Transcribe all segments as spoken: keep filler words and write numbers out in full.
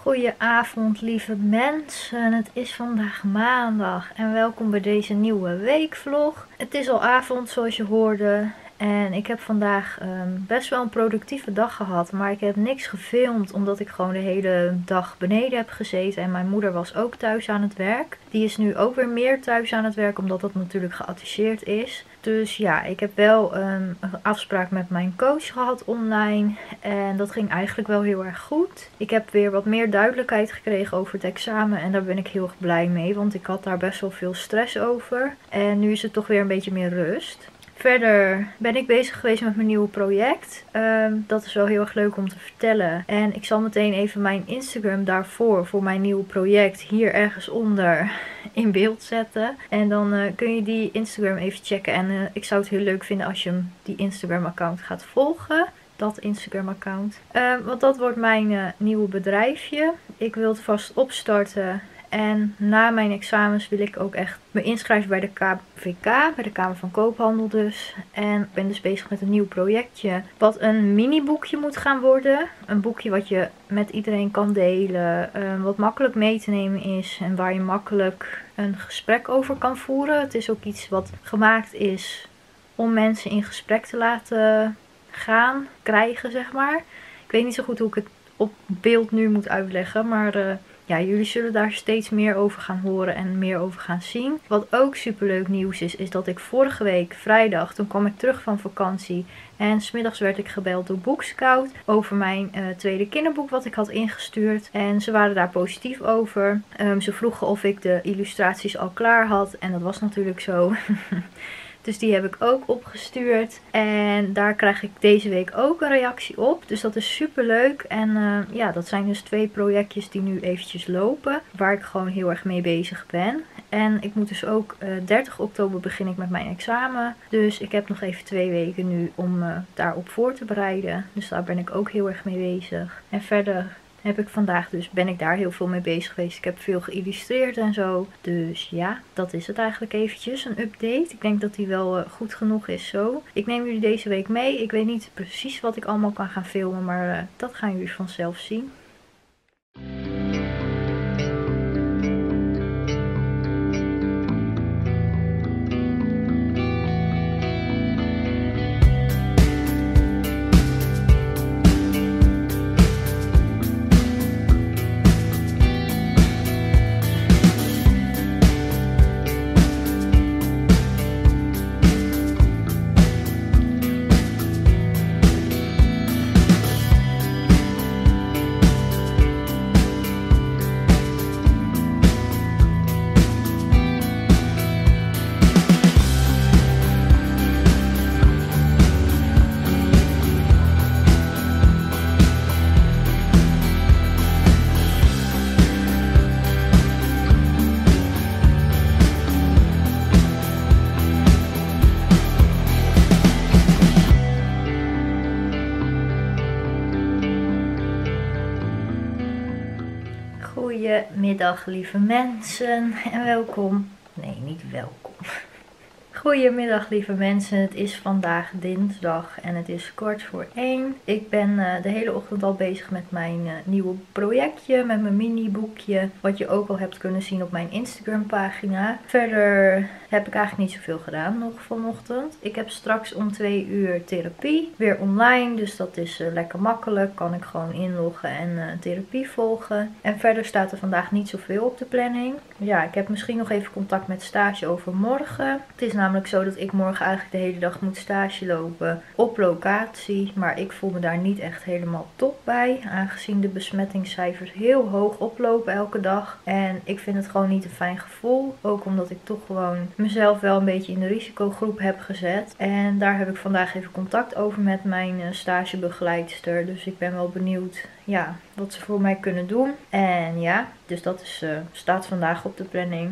Goedenavond lieve mensen, het is vandaag maandag en welkom bij deze nieuwe weekvlog. Het is al avond zoals je hoorde en ik heb vandaag um, best wel een productieve dag gehad, maar ik heb niks gefilmd omdat ik gewoon de hele dag beneden heb gezeten en mijn moeder was ook thuis aan het werk. Die is nu ook weer meer thuis aan het werk omdat dat natuurlijk geadviseerd is. Dus ja, ik heb wel um, een afspraak met mijn coach gehad online en dat ging eigenlijk wel heel erg goed. Ik heb weer wat meer duidelijkheid gekregen over het examen en daar ben ik heel erg blij mee, want ik had daar best wel veel stress over. En nu is het toch weer een beetje meer rust. Verder ben ik bezig geweest met mijn nieuwe project. Um, dat is wel heel erg leuk om te vertellen. En ik zal meteen even mijn Instagram daarvoor, voor mijn nieuwe project, hier ergens onder in beeld zetten. En dan uh, kun je die Instagram even checken. En uh, ik zou het heel leuk vinden als je hem, die Instagram account gaat volgen. Dat Instagram account. Uh, want dat wordt mijn uh, nieuwe bedrijfje. Ik wil het vast opstarten. En na mijn examens wil ik ook echt me inschrijven bij de K V K, bij de Kamer van Koophandel dus. En ik ben dus bezig met een nieuw projectje, wat een mini boekje moet gaan worden. Een boekje wat je met iedereen kan delen, wat makkelijk mee te nemen is en waar je makkelijk een gesprek over kan voeren. Het is ook iets wat gemaakt is om mensen in gesprek te laten gaan, krijgen zeg maar. Ik weet niet zo goed hoe ik het op beeld nu moet uitleggen, maar... Uh, Ja, jullie zullen daar steeds meer over gaan horen en meer over gaan zien. Wat ook superleuk nieuws is, is dat ik vorige week vrijdag, toen kwam ik terug van vakantie. En 's middags werd ik gebeld door Bookscout over mijn uh, tweede kinderboek wat ik had ingestuurd. En ze waren daar positief over. Um, ze vroegen of ik de illustraties al klaar had. En dat was natuurlijk zo. Dus die heb ik ook opgestuurd. En daar krijg ik deze week ook een reactie op. Dus dat is super leuk. En uh, ja, dat zijn dus twee projectjes die nu eventjes lopen. Waar ik gewoon heel erg mee bezig ben. En ik moet dus ook uh, dertig oktober begin ik met mijn examen. Dus ik heb nog even twee weken nu om uh, daarop voor te bereiden. Dus daar ben ik ook heel erg mee bezig. En verder... heb ik vandaag dus, ben ik daar heel veel mee bezig geweest. Ik heb veel geïllustreerd en zo. Dus ja, dat is het eigenlijk eventjes. Een update. Ik denk dat die wel uh, goed genoeg is zo. Ik neem jullie deze week mee. Ik weet niet precies wat ik allemaal kan gaan filmen. Maar uh, dat gaan jullie vanzelf zien. Goedemiddag lieve mensen en welkom. Nee, niet welkom. Goedemiddag lieve mensen, het is vandaag dinsdag en het is kwart voor één. Ik ben uh, de hele ochtend al bezig met mijn uh, nieuwe projectje, met mijn mini boekje. Wat je ook al hebt kunnen zien op mijn Instagram pagina. Verder heb ik eigenlijk niet zoveel gedaan nog vanochtend. Ik heb straks om twee uur therapie, weer online, dus dat is uh, lekker makkelijk. Kan ik gewoon inloggen en uh, therapie volgen. En verder staat er vandaag niet zoveel op de planning. Ja, ik heb misschien nog even contact met stage over morgen. Het is namelijk zo dat ik morgen eigenlijk de hele dag moet stage lopen op locatie. Maar ik voel me daar niet echt helemaal top bij. Aangezien de besmettingscijfers heel hoog oplopen elke dag. En ik vind het gewoon niet een fijn gevoel. Ook omdat ik toch gewoon mezelf wel een beetje in de risicogroep heb gezet. En daar heb ik vandaag even contact over met mijn stagebegeleidster. Dus ik ben wel benieuwd ja, wat ze voor mij kunnen doen. En ja, dus dat is, uh, staat vandaag op de planning.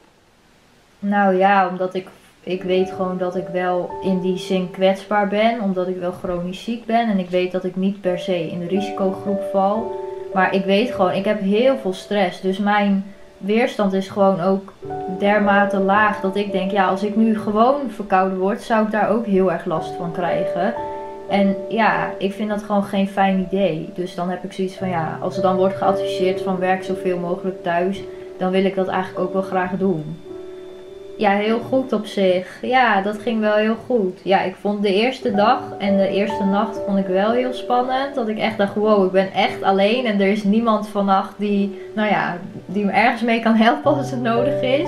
Nou ja, omdat ik... Ik weet gewoon dat ik wel in die zin kwetsbaar ben, omdat ik wel chronisch ziek ben. En ik weet dat ik niet per se in de risicogroep val. Maar ik weet gewoon, ik heb heel veel stress. Dus mijn weerstand is gewoon ook dermate laag dat ik denk, ja, als ik nu gewoon verkouden word, zou ik daar ook heel erg last van krijgen. En ja, ik vind dat gewoon geen fijn idee. Dus dan heb ik zoiets van ja, als er dan wordt geadviseerd van werk zoveel mogelijk thuis, dan wil ik dat eigenlijk ook wel graag doen. Ja, heel goed op zich. Ja, dat ging wel heel goed. Ja, ik vond de eerste dag en de eerste nacht vond ik wel heel spannend. Dat ik echt dacht, wow, ik ben echt alleen en er is niemand vannacht die, nou ja, die me ergens mee kan helpen als het nodig is.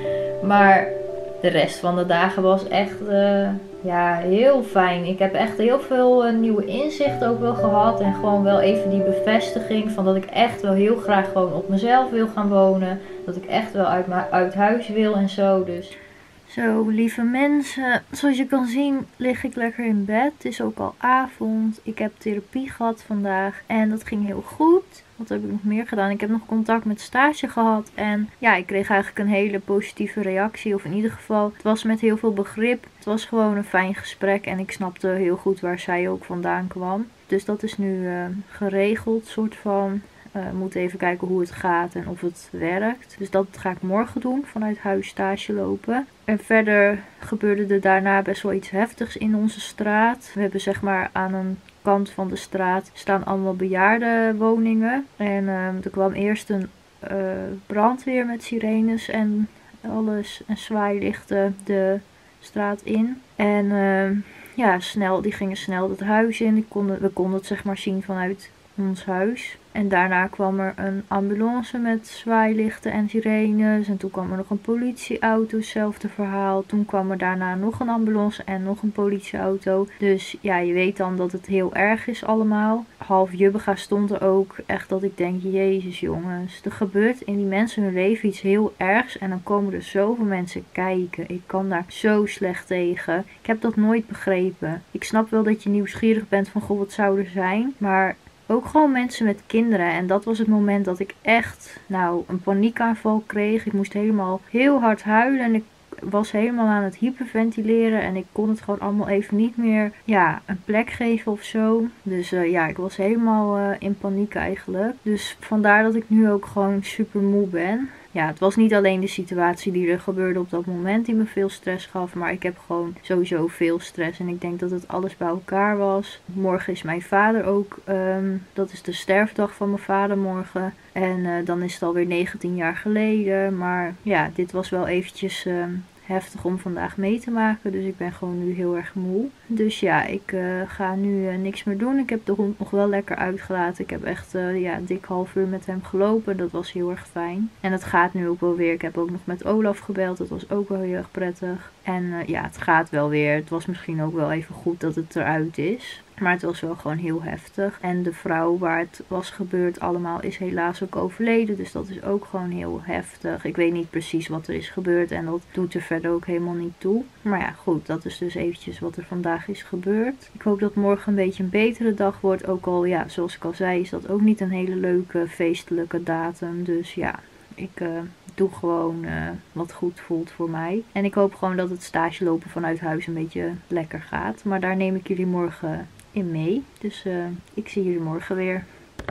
Maar de rest van de dagen was echt uh, ja, heel fijn. Ik heb echt heel veel uh, nieuwe inzichten ook wel gehad. En gewoon wel even die bevestiging van dat ik echt wel heel graag gewoon op mezelf wil gaan wonen. Dat ik echt wel uit, uit huis wil en zo. Dus. Zo, lieve mensen. Zoals je kan zien lig ik lekker in bed. Het is ook al avond. Ik heb therapie gehad vandaag. En dat ging heel goed. Wat heb ik nog meer gedaan? Ik heb nog contact met stage gehad. En ja, ik kreeg eigenlijk een hele positieve reactie. Of in ieder geval, het was met heel veel begrip. Het was gewoon een fijn gesprek. En ik snapte heel goed waar zij ook vandaan kwam. Dus dat is nu uh, geregeld, soort van. Uh, we moeten even kijken hoe het gaat en of het werkt. Dus dat ga ik morgen doen, vanuit huis stage lopen. En verder gebeurde er daarna best wel iets heftigs in onze straat. We hebben zeg maar aan een kant van de straat staan allemaal bejaardenwoningen. En uh, er kwam eerst een uh, brandweer met sirenes en alles en zwaailichten de straat in. En uh, ja, snel, die gingen snel het huis in. Ik kon, we konden het zeg maar zien vanuit ons huis. En daarna kwam er een ambulance met zwaailichten en sirenes. En toen kwam er nog een politieauto, hetzelfde verhaal. Toen kwam er daarna nog een ambulance en nog een politieauto. Dus ja, je weet dan dat het heel erg is allemaal. Half Jubbega stond er ook. Echt dat ik denk, jezus jongens. Er gebeurt in die mensen hun leven iets heel ergs. En dan komen er zoveel mensen kijken. Ik kan daar zo slecht tegen. Ik heb dat nooit begrepen. Ik snap wel dat je nieuwsgierig bent van, goh, wat zou er zijn? Maar ook gewoon mensen met kinderen. En dat was het moment dat ik echt, nou, een paniekaanval kreeg. Ik moest helemaal heel hard huilen. En ik was helemaal aan het hyperventileren. En ik kon het gewoon allemaal even niet meer, ja, een plek geven of zo. Dus uh, ja, ik was helemaal uh, in paniek eigenlijk. Dus vandaar dat ik nu ook gewoon super moe ben. Ja, het was niet alleen de situatie die er gebeurde op dat moment die me veel stress gaf. Maar ik heb gewoon sowieso veel stress. En ik denk dat het alles bij elkaar was. Morgen is mijn vader ook. Um, dat is de sterfdag van mijn vader morgen. En uh, dan is het alweer negentien jaar geleden. Maar ja, dit was wel eventjes Um, heftig om vandaag mee te maken. Dus ik ben gewoon nu heel erg moe. Dus ja, ik uh, ga nu uh, niks meer doen. Ik heb de hond nog wel lekker uitgelaten. Ik heb echt uh, ja, een dik half uur met hem gelopen. Dat was heel erg fijn. En het gaat nu ook wel weer. Ik heb ook nog met Olaf gebeld. Dat was ook wel heel erg prettig. En uh, ja, het gaat wel weer. Het was misschien ook wel even goed dat het eruit is. Maar het was wel gewoon heel heftig. En de vrouw waar het was gebeurd allemaal is helaas ook overleden. Dus dat is ook gewoon heel heftig. Ik weet niet precies wat er is gebeurd. En dat doet er verder ook helemaal niet toe. Maar ja, goed. Dat is dus eventjes wat er vandaag is gebeurd. Ik hoop dat morgen een beetje een betere dag wordt. Ook al, ja, zoals ik al zei, is dat ook niet een hele leuke feestelijke datum. Dus ja, ik Uh, doe gewoon uh, wat goed voelt voor mij. En ik hoop gewoon dat het stage lopen vanuit huis een beetje lekker gaat. Maar daar neem ik jullie morgen in mee. Dus uh, ik zie jullie morgen weer.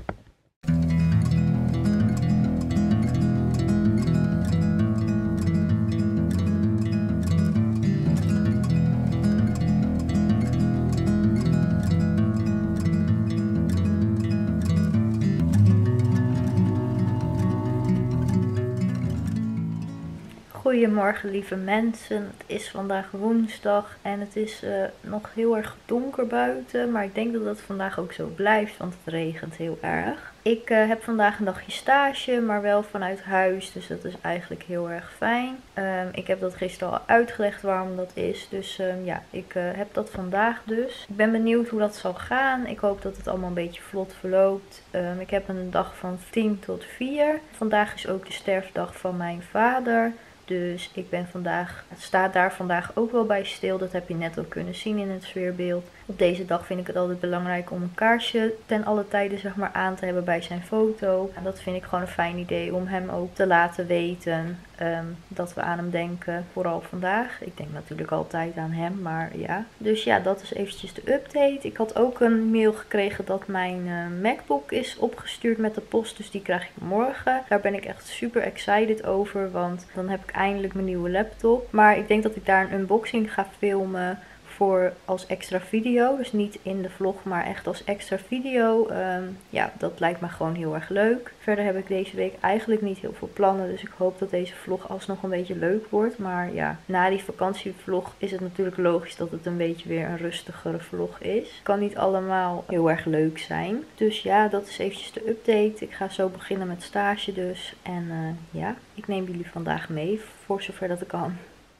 Goedemorgen lieve mensen, het is vandaag woensdag en het is uh, nog heel erg donker buiten, maar ik denk dat dat vandaag ook zo blijft, want het regent heel erg. Ik uh, heb vandaag een dagje stage, maar wel vanuit huis, dus dat is eigenlijk heel erg fijn. Um, ik heb dat gisteren al uitgelegd waarom dat is, dus um, ja, ik uh, heb dat vandaag dus. Ik ben benieuwd hoe dat zal gaan. Ik hoop dat het allemaal een beetje vlot verloopt. Um, ik heb een dag van tien tot vier. Vandaag is ook de sterfdag van mijn vader. Dus ik ben vandaag, het staat daar vandaag ook wel bij stil. Dat heb je net ook kunnen zien in het sfeerbeeld. Op deze dag vind ik het altijd belangrijk om een kaarsje ten alle tijde zeg maar aan te hebben bij zijn foto. En dat vind ik gewoon een fijn idee om hem ook te laten weten um, dat we aan hem denken. Vooral vandaag. Ik denk natuurlijk altijd aan hem, maar ja. Dus ja, dat is eventjes de update. Ik had ook een mail gekregen dat mijn uh, MacBook is opgestuurd met de post. Dus die krijg ik morgen. Daar ben ik echt super excited over, want dan heb ik eindelijk mijn nieuwe laptop. Maar ik denk dat ik daar een unboxing ga filmen voor als extra video. Dus niet in de vlog, maar echt als extra video. Um, ja, dat lijkt me gewoon heel erg leuk. Verder heb ik deze week eigenlijk niet heel veel plannen. Dus ik hoop dat deze vlog alsnog een beetje leuk wordt. Maar ja, na die vakantievlog is het natuurlijk logisch dat het een beetje weer een rustigere vlog is. Kan niet allemaal heel erg leuk zijn. Dus ja, dat is eventjes de update. Ik ga zo beginnen met stage dus. En uh, ja, ik neem jullie vandaag mee voor zover dat ik kan.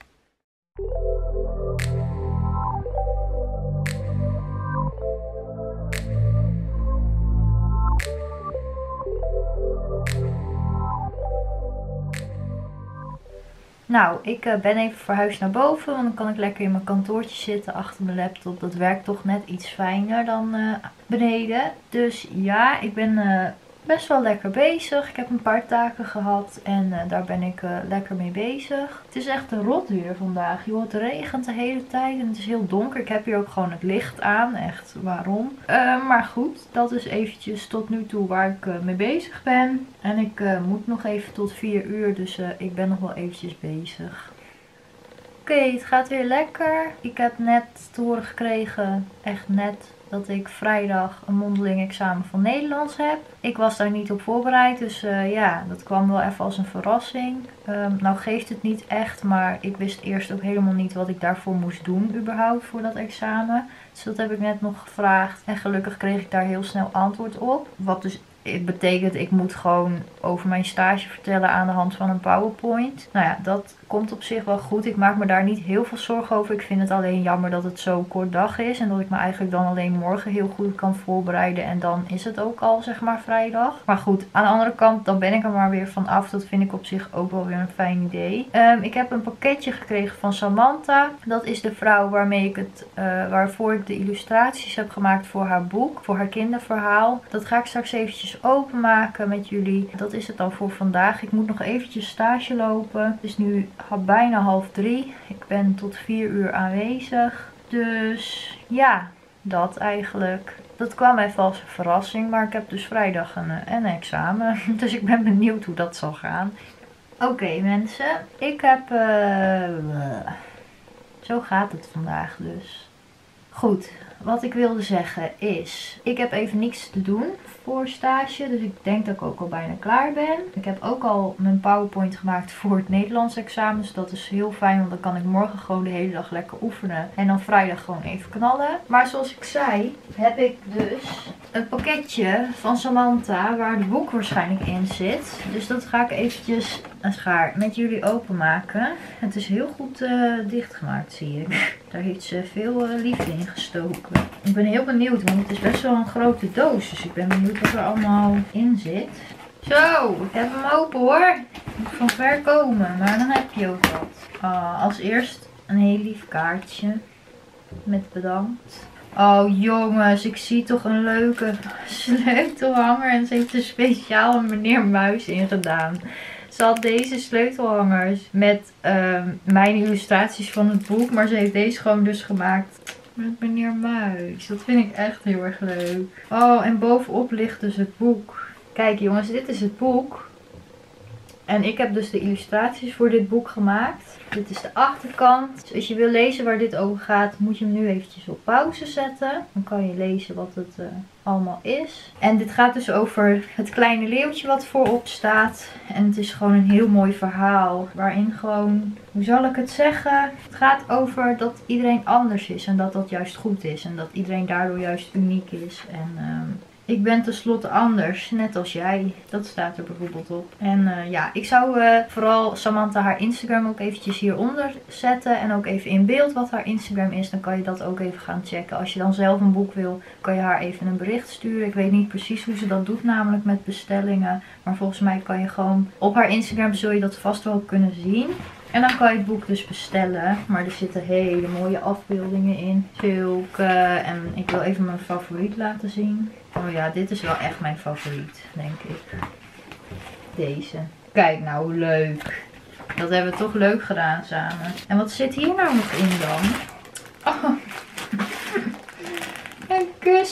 Nou, ik uh, ben even verhuisd naar boven, want dan kan ik lekker in mijn kantoortje zitten achter mijn laptop. Dat werkt toch net iets fijner dan uh, beneden. Dus ja, ik ben uh, best wel lekker bezig. Ik heb een paar taken gehad en uh, daar ben ik uh, lekker mee bezig. Het is echt een rot weer vandaag. Joh, het regent de hele tijd en het is heel donker. Ik heb hier ook gewoon het licht aan. Echt, waarom? Uh, maar goed, dat is eventjes tot nu toe waar ik uh, mee bezig ben. En ik uh, moet nog even tot vier uur, dus uh, ik ben nog wel eventjes bezig. Oké, okay, het gaat weer lekker. Ik heb net te horen gekregen, echt net, dat ik vrijdag een mondeling examen van Nederlands heb. Ik was daar niet op voorbereid, dus uh, ja, dat kwam wel even als een verrassing. Um, nou geeft het niet echt, maar ik wist eerst ook helemaal niet wat ik daarvoor moest doen überhaupt voor dat examen. Dus dat heb ik net nog gevraagd en gelukkig kreeg ik daar heel snel antwoord op. Wat dus het betekent, ik moet gewoon over mijn stage vertellen aan de hand van een PowerPoint. Nou ja, dat komt op zich wel goed. Ik maak me daar niet heel veel zorgen over. Ik vind het alleen jammer dat het zo'n kort dag is. En dat ik me eigenlijk dan alleen morgen heel goed kan voorbereiden. En dan is het ook al, zeg maar, vrijdag. Maar goed, aan de andere kant, dan ben ik er maar weer van af. Dat vind ik op zich ook wel weer een fijn idee. Um, ik heb een pakketje gekregen van Samantha. Dat is de vrouw waarmee ik het, uh, waarvoor ik de illustraties heb gemaakt voor haar boek. Voor haar kinderverhaal. Dat ga ik straks eventjes openmaken met jullie. Dat is het dan voor vandaag. Ik moet nog eventjes stage lopen. Het is nu bijna half drie. Ik ben tot vier uur aanwezig. Dus ja, dat eigenlijk. Dat kwam even als een verrassing. Maar ik heb dus vrijdag een, een examen. Dus ik ben benieuwd hoe dat zal gaan. Oké okay, mensen. Ik heb... Uh, zo gaat het vandaag dus. Goed. Wat ik wilde zeggen is, ik heb even niks te doen voor stage, dus ik denk dat ik ook al bijna klaar ben. Ik heb ook al mijn PowerPoint gemaakt voor het Nederlands examen, dus dat is heel fijn, want dan kan ik morgen gewoon de hele dag lekker oefenen en dan vrijdag gewoon even knallen. Maar zoals ik zei, heb ik dus een pakketje van Samantha waar het boek waarschijnlijk in zit. Dus dat ga ik eventjes een schaar met jullie openmaken. Het is heel goed uh, dichtgemaakt, zie ik. Daar heeft ze veel uh, liefde in gestoken. Ik ben heel benieuwd, want het is best wel een grote doos. Dus ik ben benieuwd wat er allemaal in zit. Zo, ik heb hem open hoor. Moet van ver komen, maar dan heb je ook wat. Uh, als eerst een heel lief kaartje. Met bedankt. Oh jongens, ik zie toch een leuke sleutelhanger. En ze heeft er speciaal een meneer Muis in gedaan. Ze had deze sleutelhangers met uh, mijn illustraties van het boek. Maar ze heeft deze gewoon dus gemaakt met meneer Muis. Dat vind ik echt heel erg leuk. Oh, en bovenop ligt dus het boek. Kijk jongens, dit is het boek. En ik heb dus de illustraties voor dit boek gemaakt. Dit is de achterkant. Dus als je wil lezen waar dit over gaat, moet je hem nu eventjes op pauze zetten. Dan kan je lezen wat het uh, allemaal is. En dit gaat dus over het kleine leeuwtje wat voorop staat. En het is gewoon een heel mooi verhaal. Waarin gewoon, hoe zal ik het zeggen? Het gaat over dat iedereen anders is. En dat dat juist goed is. En dat iedereen daardoor juist uniek is. En... Um, Ik ben tenslotte anders, net als jij. Dat staat er bijvoorbeeld op. En uh, ja, ik zou uh, vooral Samantha haar Instagram ook eventjes hieronder zetten. En ook even in beeld wat haar Instagram is. Dan kan je dat ook even gaan checken. Als je dan zelf een boek wil, kan je haar even een bericht sturen. Ik weet niet precies hoe ze dat doet, namelijk met bestellingen. Maar volgens mij kan je gewoon op haar Instagram, zul je dat vast wel kunnen zien. En dan kan je het boek dus bestellen. Maar er zitten hele mooie afbeeldingen in. Zulke. En ik wil even mijn favoriet laten zien. Oh ja, dit is wel echt mijn favoriet, denk ik. Deze. Kijk nou, hoe leuk. Dat hebben we toch leuk gedaan samen. En wat zit hier nou nog in dan? Oh. Een kussen.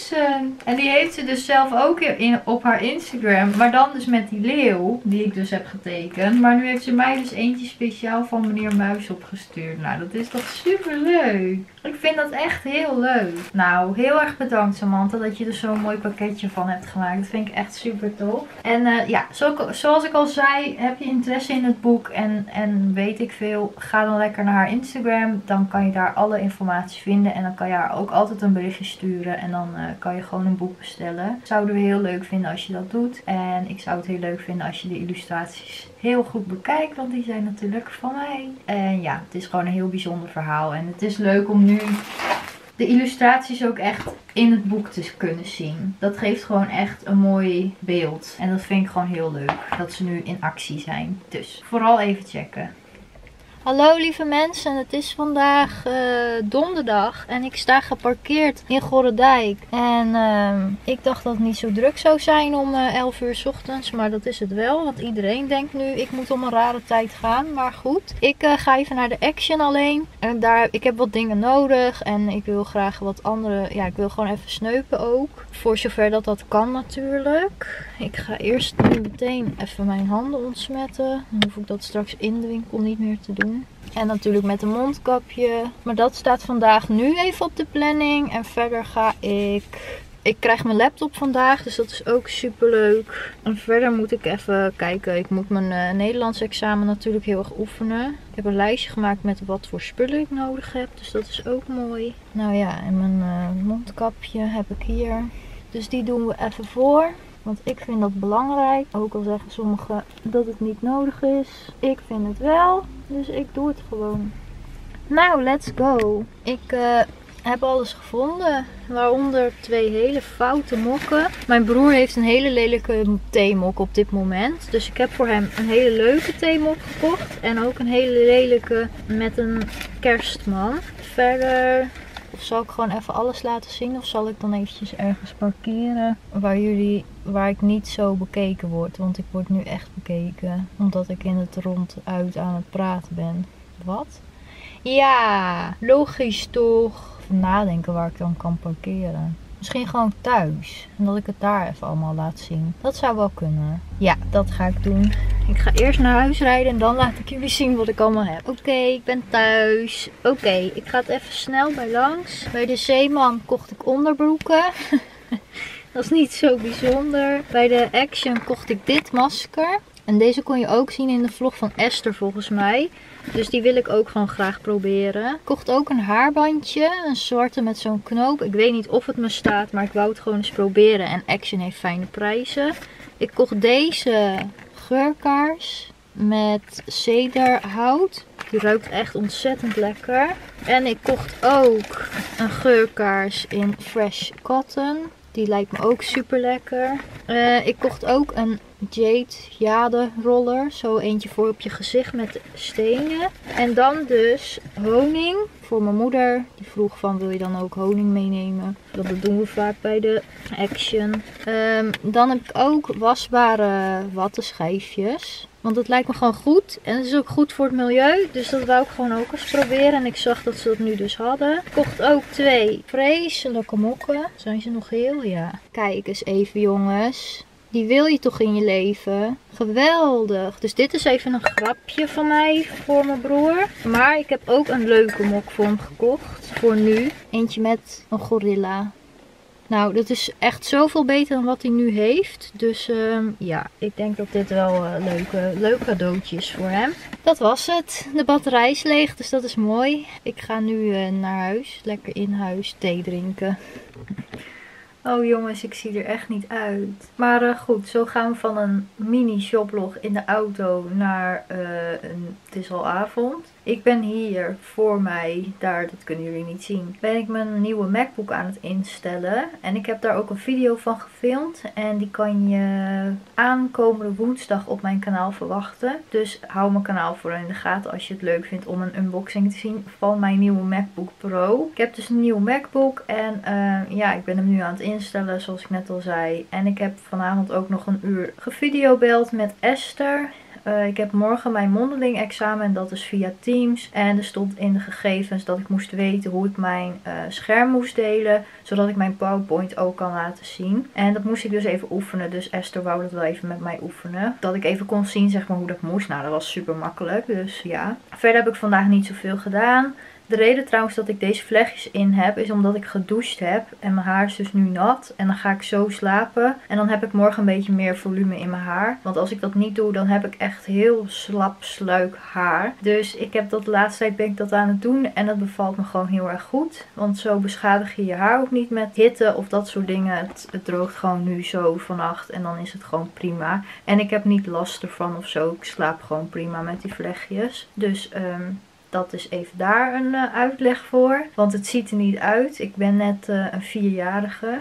mensen. En die heeft ze dus zelf ook in, op haar Instagram. Maar dan dus met die leeuw, die ik dus heb getekend. Maar nu heeft ze mij dus eentje speciaal van meneer Muis opgestuurd. Nou, dat is toch super leuk. Ik vind dat echt heel leuk. Nou, heel erg bedankt Samantha dat je er zo'n mooi pakketje van hebt gemaakt. Dat vind ik echt super tof. En uh, ja, zo, zoals ik al zei, heb je interesse in het boek en, en weet ik veel, ga dan lekker naar haar Instagram. Dan kan je daar alle informatie vinden en dan kan je haar ook altijd een berichtje sturen. En dan uh, kan je gewoon een boek bestellen. Zouden we heel leuk vinden als je dat doet. En ik zou het heel leuk vinden als je de illustraties heel goed bekijkt, want die zijn natuurlijk van mij. En ja, het is gewoon een heel bijzonder verhaal. En het is leuk om nu de illustraties ook echt in het boek te kunnen zien. Dat geeft gewoon echt een mooi beeld. En dat vind ik gewoon heel leuk, dat ze nu in actie zijn. Dus vooral even checken. Hallo lieve mensen, het is vandaag uh, donderdag en ik sta geparkeerd in Gorredijk. En uh, ik dacht dat het niet zo druk zou zijn om uh, elf uur 's ochtends, maar dat is het wel. Want iedereen denkt nu, ik moet om een rare tijd gaan. Maar goed, ik uh, ga even naar de Action alleen. En daar, ik heb wat dingen nodig en ik wil graag wat andere, ja ik wil gewoon even sneupen ook. Voor zover dat dat kan natuurlijk. Ik ga eerst nu meteen even mijn handen ontsmetten. Dan hoef ik dat straks in de winkel niet meer te doen. En natuurlijk met een mondkapje. Maar dat staat vandaag nu even op de planning. En verder ga ik... Ik krijg mijn laptop vandaag, dus dat is ook super leuk. En verder moet ik even kijken. Ik moet mijn uh, Nederlands examen natuurlijk heel erg oefenen. Ik heb een lijstje gemaakt met wat voor spullen ik nodig heb. Dus dat is ook mooi. Nou ja, en mijn uh, mondkapje heb ik hier. Dus die doen we even voor. Want ik vind dat belangrijk. Ook al zeggen sommigen dat het niet nodig is. Ik vind het wel. Dus ik doe het gewoon. Nou, let's go. Ik uh, heb alles gevonden. Waaronder twee hele foute mokken. Mijn broer heeft een hele lelijke theemok op dit moment. Dus ik heb voor hem een hele leuke theemok gekocht. En ook een hele lelijke met een kerstman. Verder... Of zal ik gewoon even alles laten zien? Of zal ik dan eventjes ergens parkeren waar jullie, waar ik niet zo bekeken word? Want ik word nu echt bekeken. Omdat ik in het ronduit aan het praten ben. Wat? Ja, logisch toch. Even nadenken waar ik dan kan parkeren. Misschien gewoon thuis. En dat ik het daar even allemaal laat zien. Dat zou wel kunnen. Ja, dat ga ik doen. Ik ga eerst naar huis rijden en dan laat ik jullie zien wat ik allemaal heb. Oké, okay, ik ben thuis. Oké, okay, ik ga het even snel bij langs. Bij de Zeeman kocht ik onderbroeken. Dat is niet zo bijzonder. Bij de Action kocht ik dit masker. En deze kon je ook zien in de vlog van Esther volgens mij. Dus die wil ik ook gewoon graag proberen. Ik kocht ook een haarbandje. Een zwarte met zo'n knoop. Ik weet niet of het me staat, maar ik wou het gewoon eens proberen. En Action heeft fijne prijzen. Ik kocht deze geurkaars met cederhout. Die ruikt echt ontzettend lekker. En ik kocht ook een geurkaars in Fresh Cotton. Die lijkt me ook super lekker. Uh, ik kocht ook een Jade Jade roller. Zo eentje voor op je gezicht met stenen. En dan dus honing voor mijn moeder. Die vroeg van, wil je dan ook honing meenemen? Dat doen we vaak bij de Action. Um, dan heb ik ook wasbare wattenschijfjes. Want het lijkt me gewoon goed. En het is ook goed voor het milieu. Dus dat wou ik gewoon ook eens proberen. En ik zag dat ze dat nu dus hadden. Ik kocht ook twee vreselijke mokken. Zijn ze nog heel? Ja. Kijk eens even jongens. Die wil je toch in je leven? Geweldig. Dus dit is even een grapje van mij voor mijn broer. Maar ik heb ook een leuke mok voor hem gekocht. Voor nu. Eentje met een gorilla. Nou, dat is echt zoveel beter dan wat hij nu heeft. Dus um, ja, ik denk dat dit wel een uh, leuke, leuk cadeautje is voor hem. Dat was het. De batterij is leeg, dus dat is mooi. Ik ga nu uh, naar huis. Lekker in huis thee drinken. Oh jongens, ik zie er echt niet uit. Maar uh, goed, zo gaan we van een mini shoplog in de auto naar uh, een, het is al avond. Ik ben hier voor mij, daar, dat kunnen jullie niet zien, ben ik mijn nieuwe MacBook aan het instellen. En ik heb daar ook een video van gefilmd. En die kan je aankomende woensdag op mijn kanaal verwachten. Dus hou mijn kanaal voor in de gaten als je het leuk vindt om een unboxing te zien van mijn nieuwe MacBook Pro. Ik heb dus een nieuwe MacBook en uh, ja, ik ben hem nu aan het instellen zoals ik net al zei. En ik heb vanavond ook nog een uur gevideobeld met Esther. Uh, ik heb morgen mijn mondeling examen en dat is via Teams. En er stond in de gegevens dat ik moest weten hoe ik mijn uh, scherm moest delen. Zodat ik mijn PowerPoint ook kan laten zien. En dat moest ik dus even oefenen. Dus Esther wou dat wel even met mij oefenen. Dat ik even kon zien zeg maar hoe dat moest. Nou, dat was super makkelijk. Dus ja. Verder heb ik vandaag niet zoveel gedaan. De reden trouwens dat ik deze vlechtjes in heb is omdat ik gedoucht heb. En mijn haar is dus nu nat. En dan ga ik zo slapen. En dan heb ik morgen een beetje meer volume in mijn haar. Want als ik dat niet doe dan heb ik echt heel slap sluik haar. Dus ik heb dat de laatste tijd ben ik dat aan het doen. En dat bevalt me gewoon heel erg goed. Want zo beschadig je je haar ook niet met hitte of dat soort dingen. Het, het droogt gewoon nu zo vannacht. En dan is het gewoon prima. En ik heb niet last ervan of zo. Ik slaap gewoon prima met die vlechtjes. Dus um, dat is even daar een uh, uitleg voor. Want het ziet er niet uit. Ik ben net uh, een vierjarige.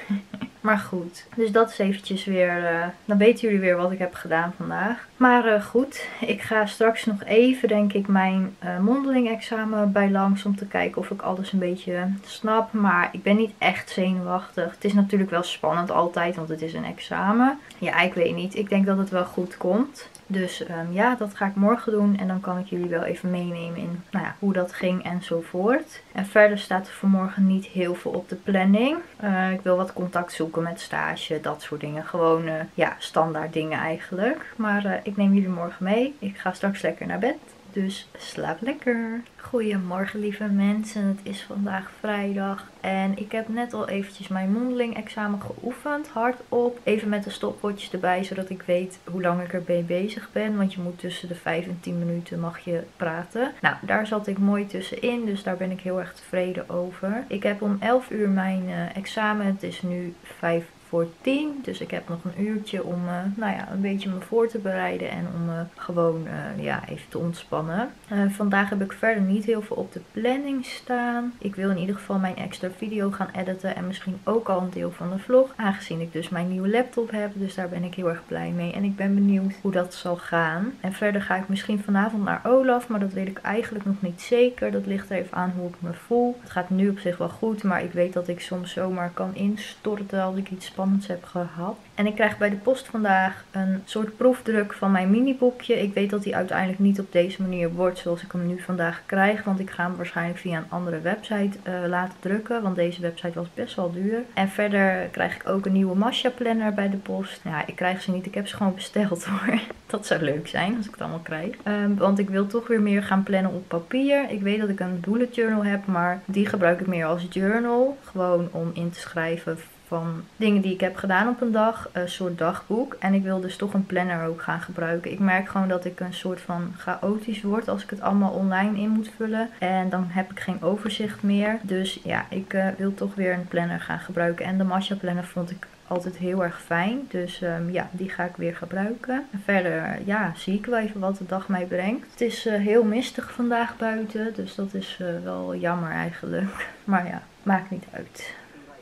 Maar goed. Dus dat is eventjes weer. Uh, dan weten jullie weer wat ik heb gedaan vandaag. Maar uh, goed. Ik ga straks nog even denk ik mijn uh, mondeling examen bij langs. Om te kijken of ik alles een beetje snap. Maar ik ben niet echt zenuwachtig. Het is natuurlijk wel spannend altijd. Want het is een examen. Ja, ik weet niet. Ik denk dat het wel goed komt. Dus um, ja, dat ga ik morgen doen. En dan kan ik jullie wel even meenemen in nou ja, hoe dat ging enzovoort. En verder staat er vanmorgen niet heel veel op de planning. Uh, ik wil wat contact zoeken met stage, dat soort dingen. Gewoon uh, ja, standaard dingen eigenlijk. Maar uh, ik neem jullie morgen mee. Ik ga straks lekker naar bed. Dus slaap lekker. Goedemorgen lieve mensen. Het is vandaag vrijdag. En ik heb net al eventjes mijn mondeling examen geoefend. Hardop. Even met de stopwatches erbij. Zodat ik weet hoe lang ik erbij bezig ben. Want je moet tussen de vijf en tien minuten mag je praten. Nou, daar zat ik mooi tussenin. Dus daar ben ik heel erg tevreden over. Ik heb om elf uur mijn uh, examen. Het is nu vijf voor tien. Dus ik heb nog een uurtje om uh, nou ja, een beetje me voor te bereiden. En om uh, gewoon uh, ja, even te ontspannen. Uh, vandaag heb ik verder niet heel veel op de planning staan. Ik wil in ieder geval mijn extra video gaan editen. En misschien ook al een deel van de vlog. Aangezien ik dus mijn nieuwe laptop heb. Dus daar ben ik heel erg blij mee. En ik ben benieuwd hoe dat zal gaan. En verder ga ik misschien vanavond naar Olaf. Maar dat weet ik eigenlijk nog niet zeker. Dat ligt er even aan hoe ik me voel. Het gaat nu op zich wel goed. Maar ik weet dat ik soms zomaar kan instorten als ik iets spannends heb gehad. En ik krijg bij de post vandaag een soort proefdruk van mijn miniboekje. Ik weet dat die uiteindelijk niet op deze manier wordt zoals ik hem nu vandaag krijg. Want ik ga hem waarschijnlijk via een andere website uh, laten drukken. Want deze website was best wel duur. En verder krijg ik ook een nieuwe Masha planner bij de post. Ja, ik krijg ze niet. Ik heb ze gewoon besteld hoor. Dat zou leuk zijn als ik het allemaal krijg. Um, want ik wil toch weer meer gaan plannen op papier. Ik weet dat ik een bullet journal heb. Maar die gebruik ik meer als journal. Gewoon om in te schrijven van dingen die ik heb gedaan op een dag. Een soort dagboek. En ik wil dus toch een planner ook gaan gebruiken. Ik merk gewoon dat ik een soort van chaotisch word als ik het allemaal online in moet vullen. En dan heb ik geen overzicht meer. Dus ja, ik uh, wil toch weer een planner gaan gebruiken. En de Masha planner vond ik altijd heel erg fijn. Dus um, ja, die ga ik weer gebruiken. En verder, ja, zie ik wel even wat de dag mij brengt. Het is uh, heel mistig vandaag buiten. Dus dat is uh, wel jammer eigenlijk. Maar ja, maakt niet uit.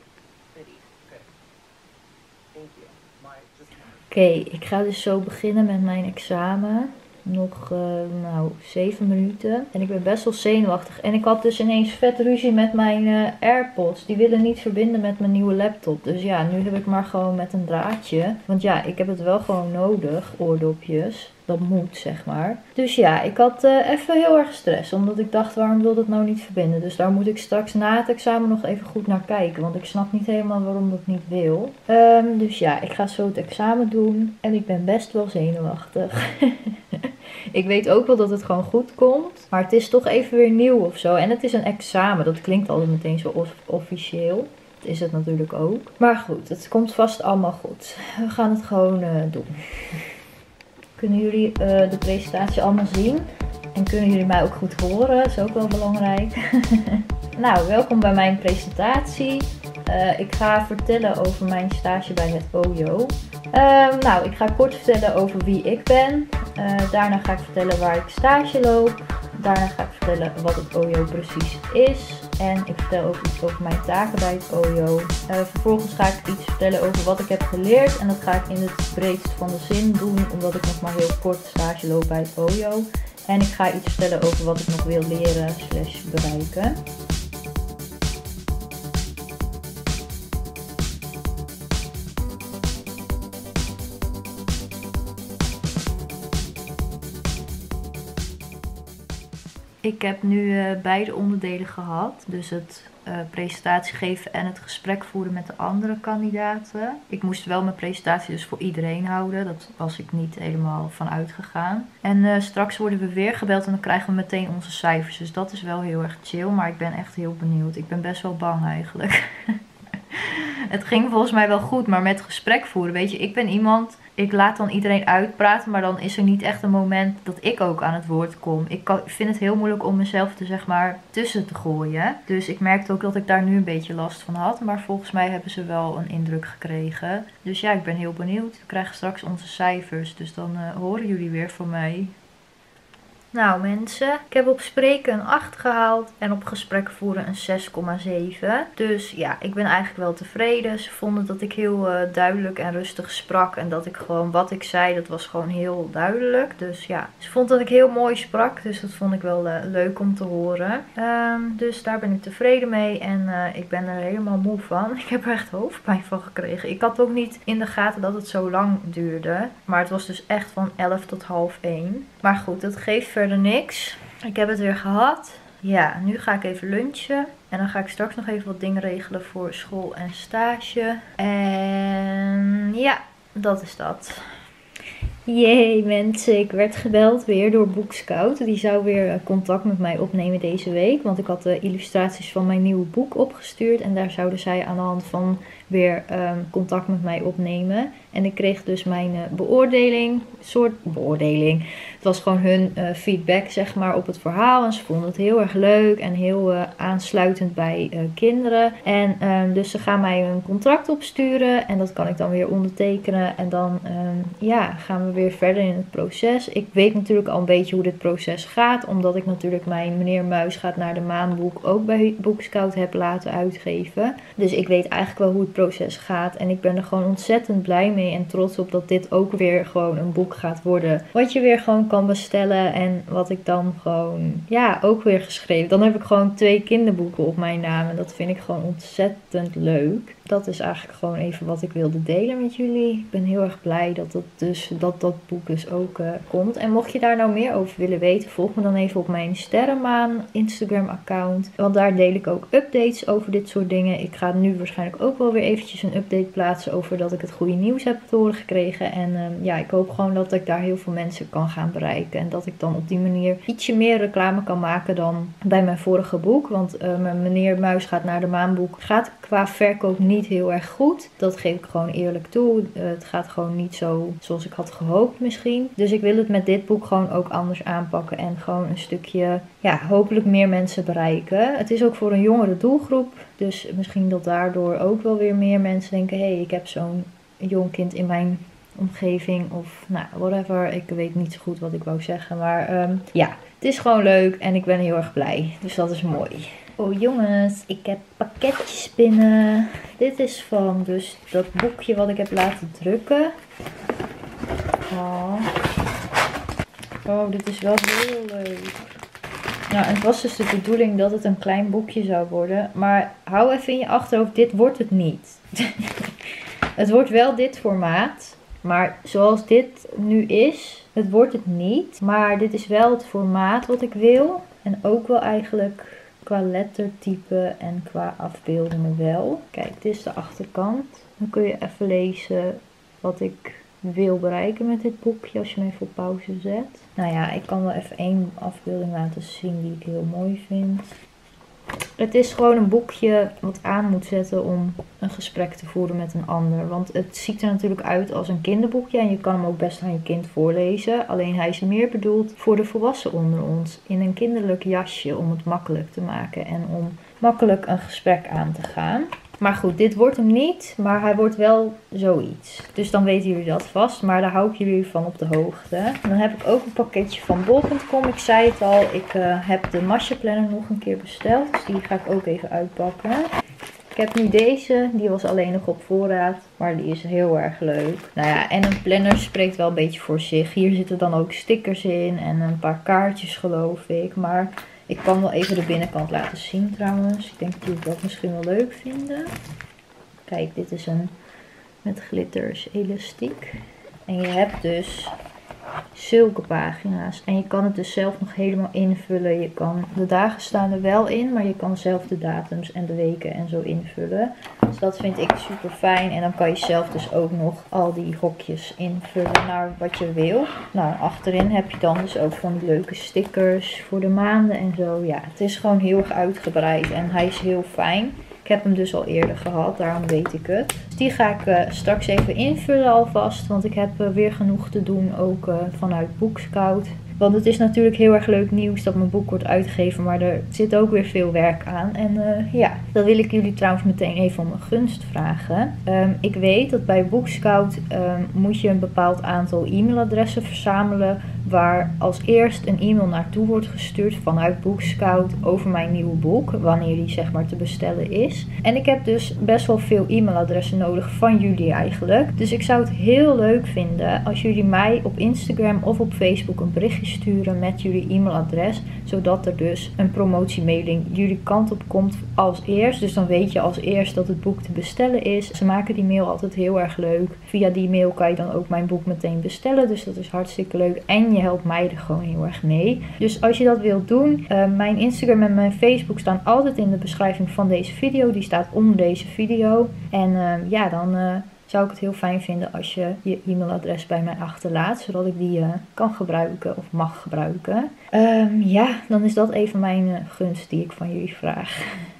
Oké, okay, ik ga dus zo beginnen met mijn examen. Nog, uh, nou, zeven minuten. En ik ben best wel zenuwachtig. En ik had dus ineens vet ruzie met mijn uh, AirPods. Die willen niet verbinden met mijn nieuwe laptop. Dus ja, nu heb ik maar gewoon met een draadje. Want ja, ik heb het wel gewoon nodig, oordopjes. Dat moet, zeg maar. Dus ja, ik had uh, even heel erg stress. Omdat ik dacht, waarom wil dat nou niet verbinden? Dus daar moet ik straks na het examen nog even goed naar kijken. Want ik snap niet helemaal waarom dat niet wil. Um, dus ja, ik ga zo het examen doen. En ik ben best wel zenuwachtig. Ik weet ook wel dat het gewoon goed komt. Maar het is toch even weer nieuw of zo. En het is een examen. Dat klinkt altijd meteen zo officieel. Dat is het natuurlijk ook. Maar goed, het komt vast allemaal goed. We gaan het gewoon uh, doen. Kunnen jullie uh, de presentatie allemaal zien? En kunnen jullie mij ook goed horen? Dat is ook wel belangrijk. Nou, welkom bij mijn presentatie. Uh, ik ga vertellen over mijn stage bij het O J O. Uh, nou, ik ga kort vertellen over wie ik ben. Uh, daarna ga ik vertellen waar ik stage loop. Daarna ga ik vertellen wat het O J O precies is. En ik vertel ook iets over mijn taken bij het O J O. Uh, vervolgens ga ik iets vertellen over wat ik heb geleerd. En dat ga ik in het breedst van de zin doen. Omdat ik nog maar heel kort stage loop bij het O J O. En ik ga iets vertellen over wat ik nog wil leren slash bereiken. Ik heb nu uh, beide onderdelen gehad. Dus het uh, presentatie geven en het gesprek voeren met de andere kandidaten. Ik moest wel mijn presentatie dus voor iedereen houden. Dat was ik niet helemaal van uitgegaan. En uh, straks worden we weer gebeld en dan krijgen we meteen onze cijfers. Dus dat is wel heel erg chill. Maar ik ben echt heel benieuwd. Ik ben best wel bang eigenlijk. Het ging volgens mij wel goed, maar met gesprek voeren, weet je, ik ben iemand, ik laat dan iedereen uitpraten, maar dan is er niet echt een moment dat ik ook aan het woord kom. Ik kan, vind het heel moeilijk om mezelf er zeg maar tussen te gooien. Dus ik merkte ook dat ik daar nu een beetje last van had, maar volgens mij hebben ze wel een indruk gekregen. Dus ja, ik ben heel benieuwd. We krijgen straks onze cijfers, dus dan uh, horen jullie weer van mij. Nou mensen, ik heb op spreken een acht gehaald en op gesprek voeren een zes komma zeven. Dus ja, ik ben eigenlijk wel tevreden. Ze vonden dat ik heel uh, duidelijk en rustig sprak en dat ik gewoon wat ik zei, dat was gewoon heel duidelijk. Dus ja, ze vond dat ik heel mooi sprak, dus dat vond ik wel uh, leuk om te horen. Um, dus daar ben ik tevreden mee en uh, ik ben er helemaal moe van. Ik heb er echt hoofdpijn van gekregen. Ik had ook niet in de gaten dat het zo lang duurde, maar het was dus echt van elf tot half één. Maar goed, dat geeft verder niks. Ik heb het weer gehad. Ja, nu ga ik even lunchen. En dan ga ik straks nog even wat dingen regelen voor school en stage. En ja, dat is dat. Jee mensen, ik werd gebeld weer door Boekscout. Die zou weer contact met mij opnemen deze week. Want ik had de illustraties van mijn nieuwe boek opgestuurd. En daar zouden zij aan de hand van weer um, contact met mij opnemen. En ik kreeg dus mijn uh, beoordeling. Soort beoordeling. Het was gewoon hun uh, feedback zeg maar op het verhaal. En ze vonden het heel erg leuk en heel uh, aansluitend bij uh, kinderen. En um, dus ze gaan mij een contract opsturen. En dat kan ik dan weer ondertekenen. En dan um, ja, gaan we weer verder in het proces. Ik weet natuurlijk al een beetje hoe dit proces gaat. Omdat ik natuurlijk mijn Meneer Muis gaat naar de maanboek ook bij Boekscout heb laten uitgeven. Dus ik weet eigenlijk wel hoe het proces gaat. En ik ben er gewoon ontzettend blij mee en trots op dat dit ook weer gewoon een boek gaat worden. Wat je weer gewoon kan bestellen en wat ik dan gewoon, ja, ook weer geschreven. Dan heb ik gewoon twee kinderboeken op mijn naam en dat vind ik gewoon ontzettend leuk. Dat is eigenlijk gewoon even wat ik wilde delen met jullie. Ik ben heel erg blij dat dat, dus, dat, dat boek dus ook uh, komt. En mocht je daar nou meer over willen weten, volg me dan even op mijn Sterrenmaan Instagram account. Want daar deel ik ook updates over dit soort dingen. Ik ga nu waarschijnlijk ook wel weer eventjes een update plaatsen over dat ik het goede nieuws heb te horen gekregen. En uh, ja, ik hoop gewoon dat ik daar heel veel mensen kan gaan bereiken. En dat ik dan op die manier ietsje meer reclame kan maken dan bij mijn vorige boek. Want uh, mijn Meneer Muis gaat naar de maanboek gaat qua verkoop niet heel erg goed. Dat geef ik gewoon eerlijk toe. Uh, het gaat gewoon niet zo zoals ik had gehoopt misschien. Dus ik wil het met dit boek gewoon ook anders aanpakken. En gewoon een stukje, ja, hopelijk meer mensen bereiken. Het is ook voor een jongere doelgroep. Dus misschien dat daardoor ook wel weer meer mensen denken, hé, hey, ik heb zo'n jong kind in mijn omgeving. Of nou, whatever. Ik weet niet zo goed wat ik wou zeggen. Maar um, ja, het is gewoon leuk en ik ben heel erg blij. Dus dat is mooi. Oh jongens, ik heb pakketjes binnen. Dit is van dus dat boekje wat ik heb laten drukken. Oh, oh dit is wel heel leuk. Nou, het was dus de bedoeling dat het een klein boekje zou worden. Maar hou even in je achterhoofd, dit wordt het niet. Het wordt wel dit formaat. Maar zoals dit nu is, het wordt het niet. Maar dit is wel het formaat wat ik wil. En ook wel eigenlijk qua lettertype en qua afbeeldingen wel. Kijk, dit is de achterkant. Dan kun je even lezen wat ik wil bereiken met dit boekje als je hem even op pauze zet. Nou ja, ik kan wel even één afbeelding laten zien die ik heel mooi vind. Het is gewoon een boekje wat aan moet zetten om een gesprek te voeren met een ander. Want het ziet er natuurlijk uit als een kinderboekje en je kan hem ook best aan je kind voorlezen. Alleen hij is meer bedoeld voor de volwassenen onder ons. In een kinderlijk jasje om het makkelijk te maken en om makkelijk een gesprek aan te gaan. Maar goed, dit wordt hem niet, maar hij wordt wel zoiets. Dus dan weten jullie dat vast, maar daar hou ik jullie van op de hoogte. En dan heb ik ook een pakketje van bol punt com. Ik zei het al, ik uh, heb de Masha planner nog een keer besteld. Dus die ga ik ook even uitpakken. Ik heb nu deze, die was alleen nog op voorraad, maar die is heel erg leuk. Nou ja, en een planner spreekt wel een beetje voor zich. Hier zitten dan ook stickers in en een paar kaartjes geloof ik, maar ik kan wel even de binnenkant laten zien trouwens. Ik denk dat jullie dat misschien wel leuk vinden. Kijk, dit is een met glitters elastiek. En je hebt dus zulke pagina's. En je kan het dus zelf nog helemaal invullen. Je kan, de dagen staan er wel in, maar je kan zelf de datums en de weken en zo invullen. Dus dat vind ik super fijn. En dan kan je zelf dus ook nog al die hokjes invullen naar wat je wil. Nou, achterin heb je dan dus ook van die leuke stickers voor de maanden en zo. Ja, het is gewoon heel erg uitgebreid en hij is heel fijn. Ik heb hem dus al eerder gehad, daarom weet ik het. Dus die ga ik uh, straks even invullen alvast, want ik heb uh, weer genoeg te doen, ook uh, vanuit Bookscout. Want het is natuurlijk heel erg leuk nieuws dat mijn boek wordt uitgegeven, maar er zit ook weer veel werk aan. En uh, ja, dat wil ik jullie trouwens meteen even om een gunst vragen. Um, ik weet dat bij Bookscout um, moet je een bepaald aantal e-mailadressen verzamelen, waar als eerst een e-mail naartoe wordt gestuurd vanuit Bookscout over mijn nieuwe boek, wanneer die zeg maar te bestellen is. En ik heb dus best wel veel e-mailadressen nodig van jullie eigenlijk. Dus ik zou het heel leuk vinden als jullie mij op Instagram of op Facebook een berichtje sturen met jullie e-mailadres, zodat er dus een promotiemailing jullie kant op komt als eerst. Dus dan weet je als eerst dat het boek te bestellen is. Ze maken die mail altijd heel erg leuk. Via die mail kan je dan ook mijn boek meteen bestellen, dus dat is hartstikke leuk. En je helpt mij er gewoon heel erg mee. Dus als je dat wilt doen, uh, mijn Instagram en mijn Facebook staan altijd in de beschrijving van deze video. Die staat onder deze video. En uh, ja, dan Uh, zou ik het heel fijn vinden als je je e-mailadres bij mij achterlaat, zodat ik die uh, kan gebruiken of mag gebruiken. Um, ja, dan is dat even mijn uh, gunst die ik van jullie vraag.